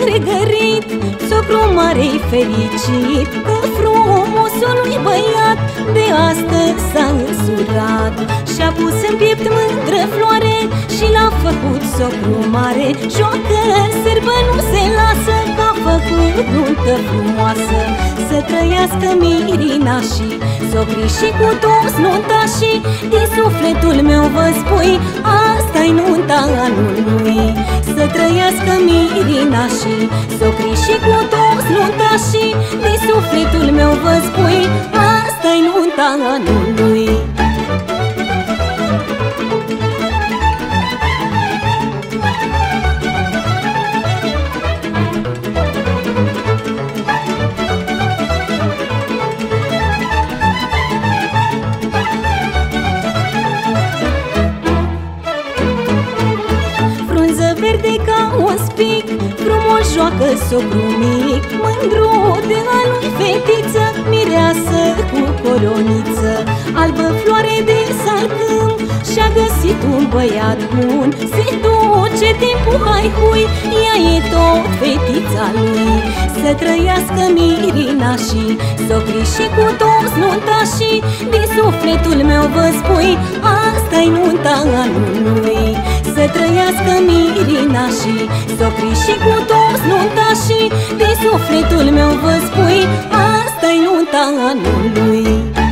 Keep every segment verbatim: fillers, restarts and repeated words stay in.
pregărit, socru mare-i fericit, că frumosului băiat de astăzi s-a însurat. Și-a pus în piept mândră floare și l-a făcut socru mare. Joacă sârbă, nu se lasă, că a făcut nuntă frumoasă. Să trăiască mirinașii, socrii și cu toți nuntașii. Din sufletul meu vă spui, asta-i nunta anului. Să trăiască mirinașii, socrii și cu toți nuntașii. Din sufletul meu vă spui, asta-i nunta anului. Verde ca un spic, frumos joacă socru mic, mândru de a lui fetiță, mireasă cu coroniță. Albă floare de salcâm, și-a găsit un băiat bun. Se duce timpul, hai hui, ea e tot fetița lui. Să trăiască mirinașii, socrii și cu toți nuntașii. Din sufletul meu vă spui, asta-i nunta anului. Să trăiască mirinașii, socrii și cu toți nuntașii. Din sufletul meu vă spui, asta-i nunta anului.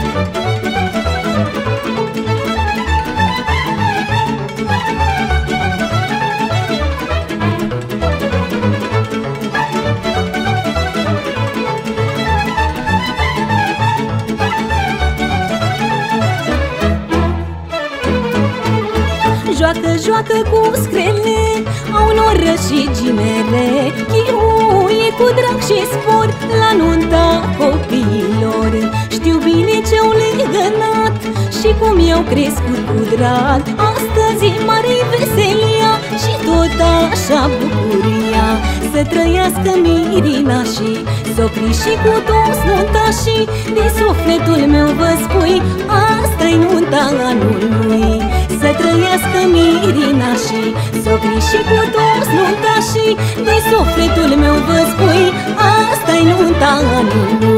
Joacă, joacă cu screle, au noră și ginele, chiuie cu drag și spor la nunta copiilor. Știu bine ce-au legănat și cum i-au crescut cu drag. Astăzi e mare-i veselia și tot așa bucuria. Să trăiască mirinașii, socrii și cu toți nuntașii. Din sufletul meu vă spui, asta-i nunta anului. Să trăiască mirinașii, socrii și cu toți nuntașii. Din sufletul meu vă spui, asta-i nunta anului.